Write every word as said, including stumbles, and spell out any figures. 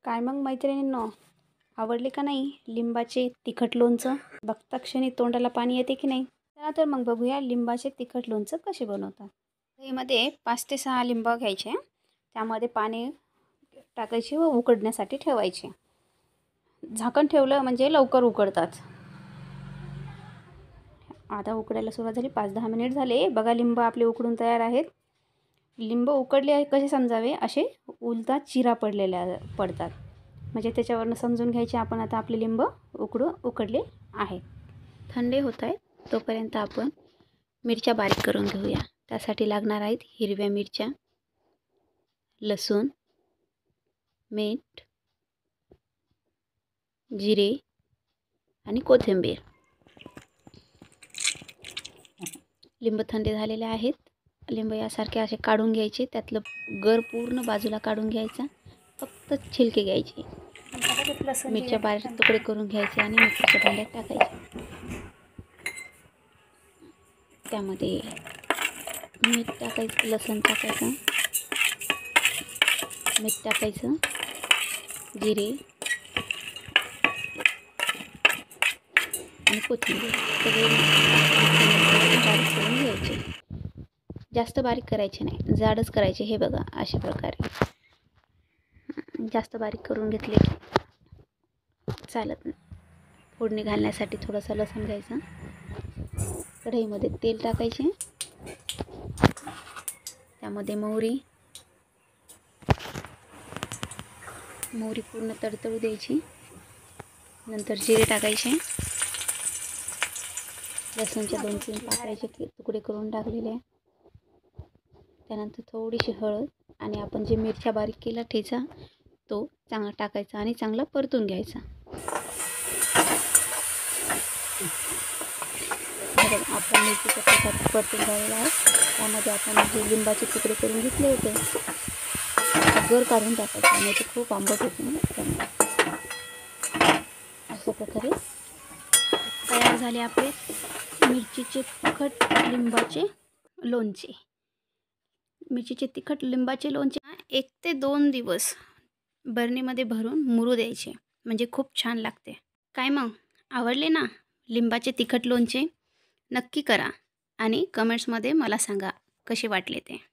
काय मग मैत्रिणींनो, आवडले का नाही लिंबाचे तिखट लोणचं? बघता क्षणी तोंडाला पाणी येते की नाही? चला तर मग बघूया लिंबाचे तिखट लोणचं कसे बनवतात. यामध्ये पाच ते सहा लिंब घ्यायचे, त्यामध्ये पाणी टाकायचे व उकडण्यासाठी ठेवायचे. झाकण ठेवलं म्हणजे लवकर उकडतात. आता उकडायला सुरुवात झाली, पाच दहा मिनिट झाले. बघा लिंब आपले उकडून तयार आहेत. लिंब उकडले आहे कसे समजावे, असे उलटा चिरा पडलेल्या पडतात, म्हणजे त्याच्यावरनं समजून घ्यायचे आपण आता आपले लिंब उकडून उकडले आहेत. थंडे होत आहेत तोपर्यंत आपण मिरच्या बारीक करून घेऊया. त्यासाठी लागणार आहेत हिरव्या मिरच्या, लसूण, मीठ, जिरे आणि कोथिंबीर. लिंब थंडे झालेले आहेत. लिंब यासारखे असे काढून घ्यायचे, त्यातलं गर पूर्ण बाजूला काढून घ्यायचा, फक्त छिलके घ्यायचे. मिरच्या बारीक तुकडे करून घ्यायचे आणि मिक्सरच्या भांड्यात टाकायचे. त्यामध्ये मीठ टाकायचं, लसूण टाकायचं, मीठ टाकायचं, जिरे आणि कोथिंबीर सगळे बारीक करून घ्यायचे. जास्त बारीक करायचे नाही, जाडच करायचे. हे बघा अशा प्रकारे जास्त बारीक करून घेतले की चालत नाही. फोडणी घालण्यासाठी थोडंसं लसूण घ्यायचं, कढईमध्ये तेल टाकायचे, त्यामध्ये मोहरी मोहरी पूर्ण तडतडू द्यायची. नंतर जिरे टाकायचे, लसूणच्या दोन तीन पाकळ्याचे तुकडे करून टाकलेले. त्यानंतर थोडीशी हळद आणि आपण जे मिरच्या बारीक केला ठेचा तो चांगला टाकायचा आणि चांगला परतून घ्यायचा. आपण मिरचीचा ठेचा परतून झालेला आहे. त्यामध्ये आपण जे लिंबाचे तुकडे करून घेतले होते गर काढून टाकायचे, आणि ते खूप आंबट होते ना, त्यामुळे अशा प्रकारे तयार झाले आपले मिरचीचे तिखट लिंबाचे लोणचे. मिरचीचे तिखट लिंबाचे लोणचे एक ते दोन दिवस बरणीमध्ये भरून मुरू द्यायचे, म्हणजे खूप छान लागते. काय मग आवडले ना लिंबाचे तिखट लोणचे? नक्की करा आणि कमेंट्समध्ये मला सांगा कसे वाटले ते.